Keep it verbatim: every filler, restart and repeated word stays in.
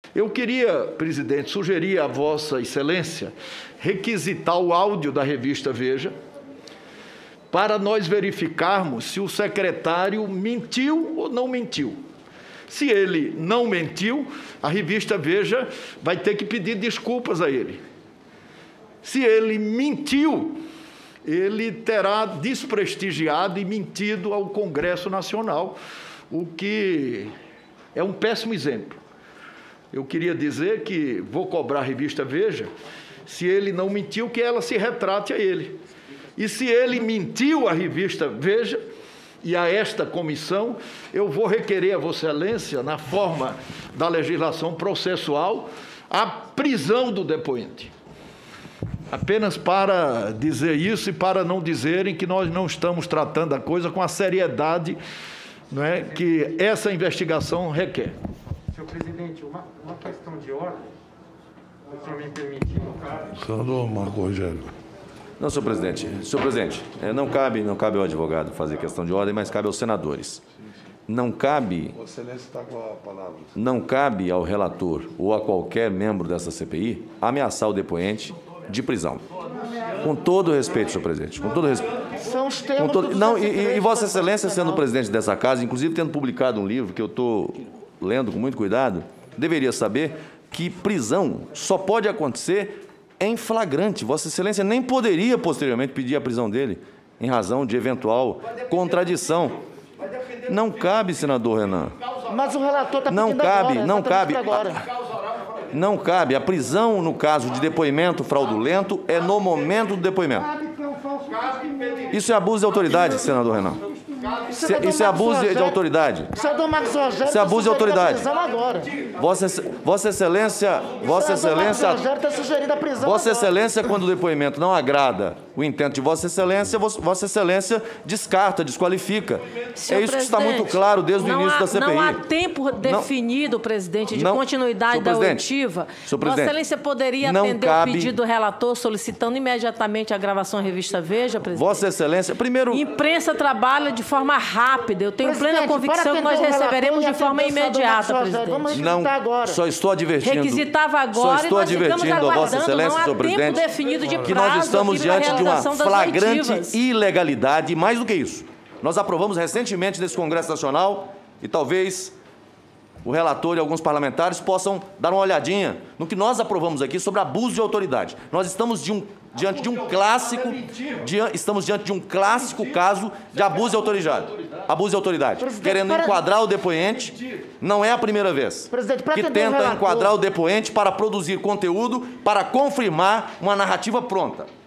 Eu queria, presidente, sugerir a Vossa Excelência requisitar o áudio da revista Veja para nós verificarmos se o secretário mentiu ou não mentiu. Se ele não mentiu, a revista Veja vai ter que pedir desculpas a ele. Se ele mentiu, ele terá desprestigiado e mentido ao Congresso Nacional, o que é um péssimo exemplo. Eu queria dizer que vou cobrar a revista Veja, se ele não mentiu, que ela se retrate a ele. E se ele mentiu à revista Veja e a esta comissão, eu vou requerer a Vossa Excelência, na forma da legislação processual, a prisão do depoente. Apenas para dizer isso e para não dizerem que nós não estamos tratando a coisa com a seriedade, não é, que essa investigação requer. Senhor presidente, uma, uma questão de ordem, se o senhor me permitir, no caso... Senador Marco Rogério. Não, senhor presidente. Senhor presidente, não cabe, não cabe ao advogado fazer questão de ordem, mas cabe aos senadores. Não cabe... Vossa Excelência está com a palavra. Não cabe ao relator ou a qualquer membro dessa C P I ameaçar o depoente de prisão. Com todo o respeito, senhor presidente. Com todo o respeito. São os termos todo... Não, do e, e Vossa Excelência, sendo presidente dessa casa, inclusive tendo publicado um livro que eu estou lendo com muito cuidado, deveria saber que prisão só pode acontecer em flagrante. Vossa Excelência nem poderia, posteriormente, pedir a prisão dele, em razão de eventual contradição. Não cabe, senador Renan. Mas o relator está pedindo Não cabe, agora, não cabe. agora. Não cabe. A prisão, no caso de depoimento fraudulento, é no momento do depoimento. Isso é abuso de autoridade, senador Renan. Isso é, isso é abuso de, de autoridade. Senador Marcos Rogério, isso é abuso de autoridade. Agora. Vossa, Vossa Excelência, Vossa Excelência, está sugerindo a prisão Vossa agora. Excelência, quando o depoimento não agrada o intento de Vossa Excelência, Vossa Excelência descarta, desqualifica. Senhor é isso que está muito claro desde o início há, da C P I. Não há tempo definido, não, presidente, de não, continuidade da oitiva. Vossa Excelência poderia atender cabe, o pedido do relator solicitando imediatamente a gravação em revista Veja, presidente? Vossa Excelência, primeiro... Imprensa trabalha de forma rápida. Eu tenho plena convicção que nós receberemos de forma imediata, presidente. Não, agora. Só estou advertindo. Requisitava agora só estou e nós advertindo a Vossa Excelência, não há senhor presidente, tempo definido de que prazo nós estamos diante de uma flagrante oitivas. ilegalidade, e mais do que isso. Nós aprovamos recentemente nesse Congresso Nacional e talvez o relator e alguns parlamentares possam dar uma olhadinha no que nós aprovamos aqui sobre abuso de autoridade. Nós estamos de um, diante de um clássico, di, estamos diante de um clássico caso de abuso de autoridade. Abuso de autoridade. Querendo enquadrar o depoente, não é a primeira vez que tenta enquadrar o depoente para produzir conteúdo para confirmar uma narrativa pronta.